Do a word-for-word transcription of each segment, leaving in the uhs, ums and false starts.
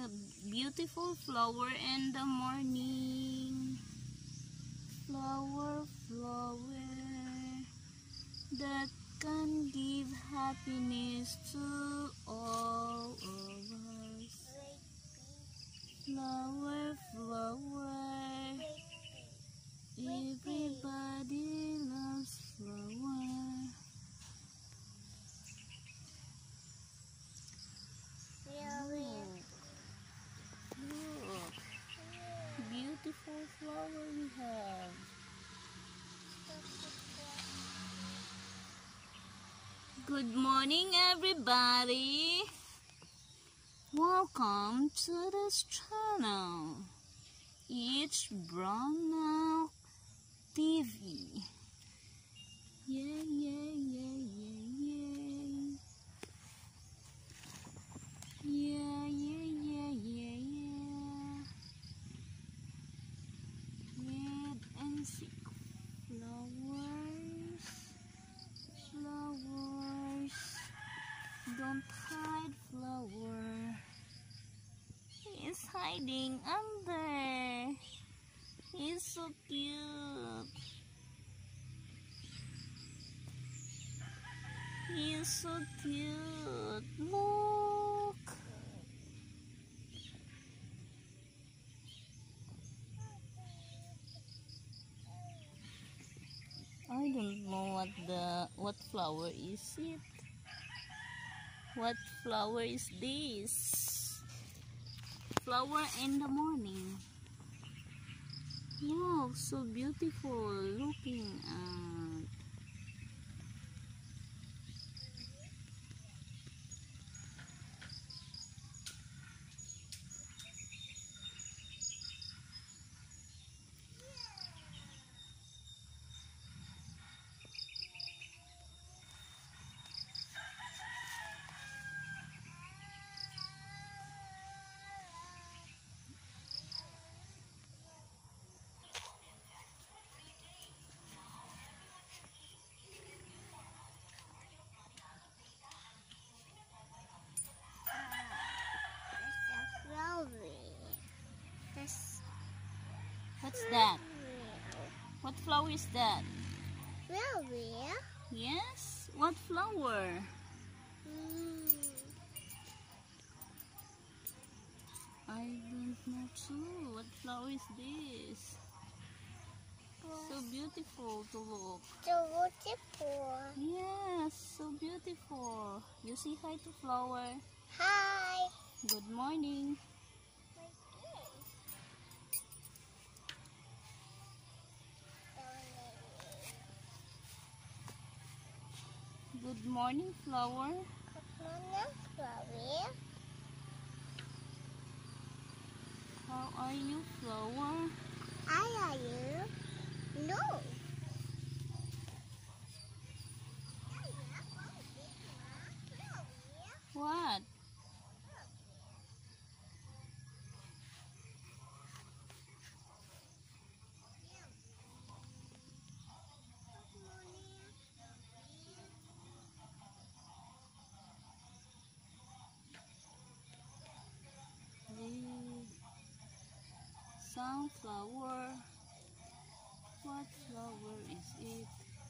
a beautiful flower in the morning. Flower, flower, that can give happiness to all of us. Flower, flower, everybody loves flower. Look, beautiful flower we have. Good morning, everybody. Welcome to this channel. It's Brown Milk T V. Yeah, yeah, yeah, yeah, yeah. Yeah, yeah, yeah, yeah, yeah. Red and sick flowers, flowers. Don't hide, flower. He's hiding under. He's so cute. He's so cute. Look. I don't know what the what flower is it. What flower is this? Flower in the morning. Wow, so beautiful looking at. What's that? What flower is that? Flower? Yes? What flower? Mm. I don't know too. What flower is this? So beautiful to look. So beautiful. Yes, so beautiful. You say hi to flower. Hi. Good morning. Good morning, flower. Good morning, flower. How are you, flower? How are you? No. What? Sunflower. What flower is it?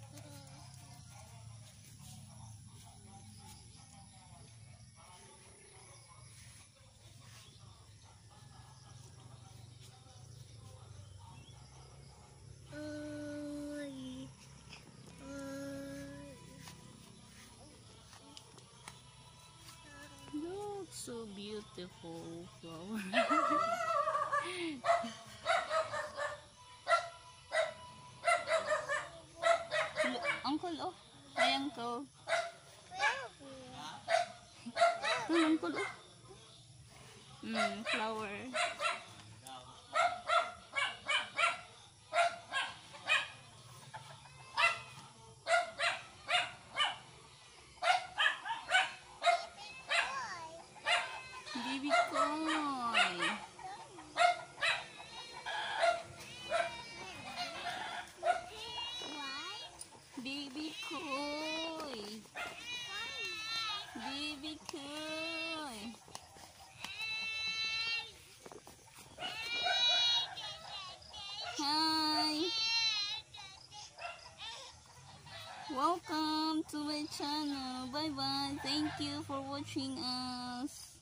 Look, so beautiful flower. Look, uncle, oh. Hi, uncle. Hey, uncle, oh. Mm, flower. Baby koi. Baby koi. Baby koi. welcome to my channel. Bye bye. Thank you for watching us.